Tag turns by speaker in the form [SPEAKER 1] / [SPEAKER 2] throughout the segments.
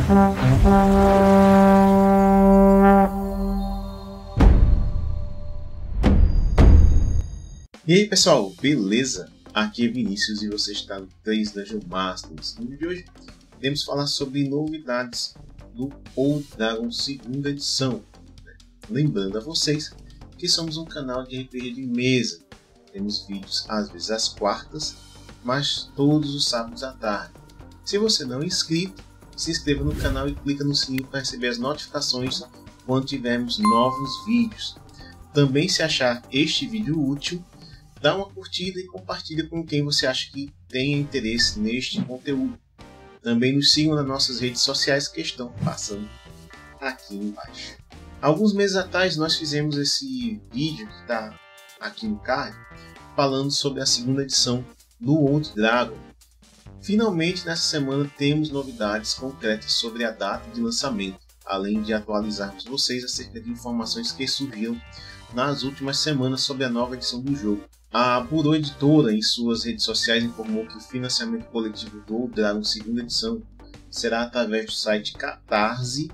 [SPEAKER 1] E aí pessoal, beleza? Aqui é Vinícius e você está no 3 Dungeon Masters. No vídeo de hoje iremos falar sobre novidades do Old Dragon 2ª edição. Lembrando a vocês que somos um canal de RPG de mesa. Temos vídeos às vezes às quartas, mas todos os sábados à tarde. Se você não é inscrito, se inscreva no canal e clica no sininho para receber as notificações quando tivermos novos vídeos. Também, se achar este vídeo útil, dá uma curtida e compartilha com quem você acha que tenha interesse neste conteúdo. Também nos sigam nas nossas redes sociais que estão passando aqui embaixo. Alguns meses atrás nós fizemos esse vídeo que está aqui no card, falando sobre a 2ª edição do Old Dragon. Finalmente, nessa semana temos novidades concretas sobre a data de lançamento, além de atualizarmos vocês acerca de informações que surgiram nas últimas semanas sobre a nova edição do jogo. A Burô Editora, em suas redes sociais, informou que o financiamento coletivo do Old Dragon 2ª edição será através do site Catarse,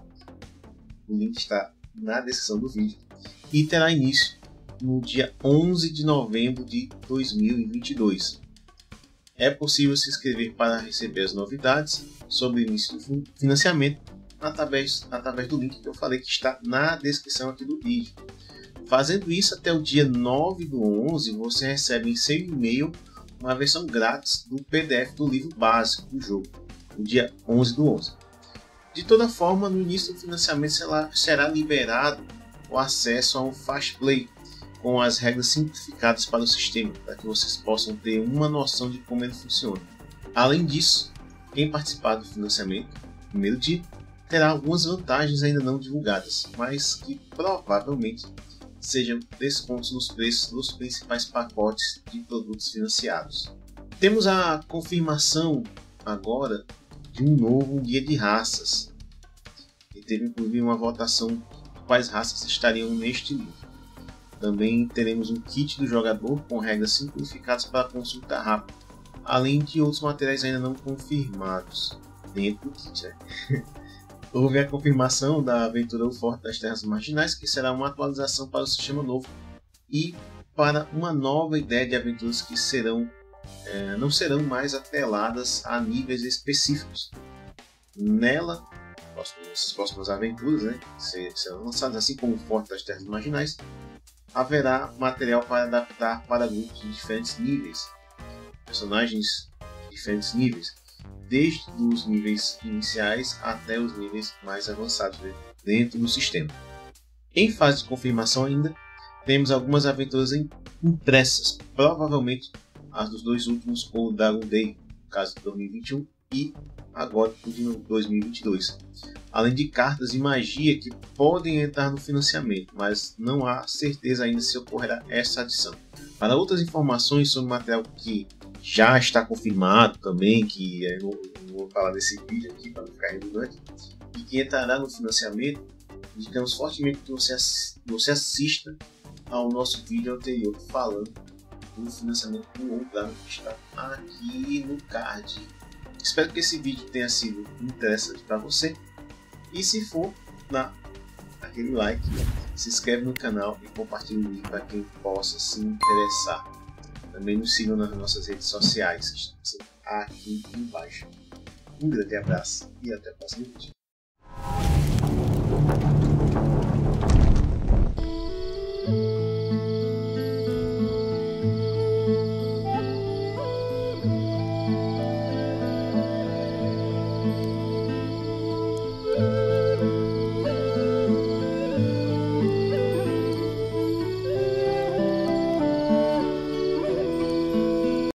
[SPEAKER 1] o link está na descrição do vídeo, e terá início no dia 11 de novembro de 2022. É possível se inscrever para receber as novidades sobre o início do financiamento através do link que eu falei que está na descrição aqui do vídeo. Fazendo isso até o dia 9 do 11, você recebe em seu e-mail uma versão grátis do PDF do livro básico do jogo, no dia 11 do 11. De toda forma, no início do financiamento será liberado o acesso a um Fast Play, com as regras simplificadas para o sistema, para que vocês possam ter uma noção de como ele funciona. Além disso, quem participar do financiamento no primeiro dia terá algumas vantagens ainda não divulgadas, mas que provavelmente sejam descontos nos preços dos principais pacotes de produtos financiados. Temos a confirmação agora de um novo guia de raças, e teve inclusive uma votação de quais raças estariam neste livro. Também teremos um kit do jogador com regras simplificadas para consulta rápida, além de outros materiais ainda não confirmados dentro do kit. Houve a confirmação da aventura O Forte das Terras Marginais, que será uma atualização para o sistema novo e para uma nova ideia de aventuras que não serão mais atreladas a níveis específicos. Nela, as próximas aventuras serão lançadas, assim como O Forte das Terras Marginais. Haverá material para adaptar para grupos de diferentes níveis, personagens de diferentes níveis, desde os níveis iniciais até os níveis mais avançados dentro do sistema. Em fase de confirmação ainda, temos algumas aventuras impressas, provavelmente as dos dois últimos Old Dragon Day, no caso de 2021 e agora de 2022. Além de cartas de magia que podem entrar no financiamento, mas não há certeza ainda se ocorrerá essa adição. Para outras informações sobre material que já está confirmado também, que eu não vou falar desse vídeo aqui para não ficar redundante, e que entrará no financiamento, indicamos fortemente que você assista ao nosso vídeo anterior falando do financiamento do Old Dragon, que está aqui no card. Espero que esse vídeo tenha sido interessante para você. E se for, dá aquele like, se inscreve no canal e compartilha o vídeo para quem possa se interessar. Também nos sigam nas nossas redes sociais, que estão aqui embaixo. Um grande abraço e até o próximo vídeo.